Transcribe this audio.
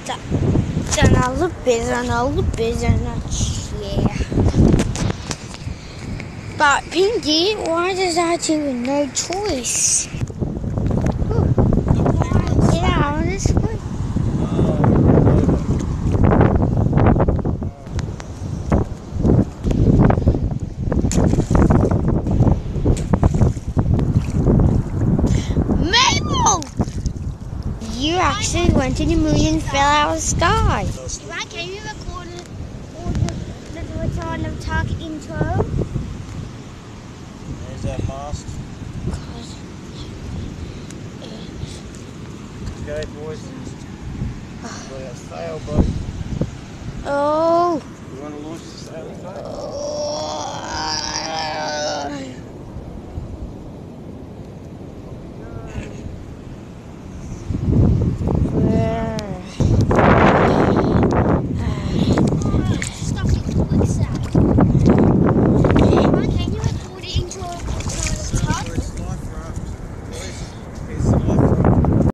Then I'll look busy and I'll look busy and yeah. But Pinky, why does that even no choice? Ooh. Yeah, on this one. You actually went to the moon and fell out of the sky. Right, can you record all the return of Tug intro? There's that mast. Okay, boys. We've got our sailboat. Oh. You want to launch the sailboat? Oh.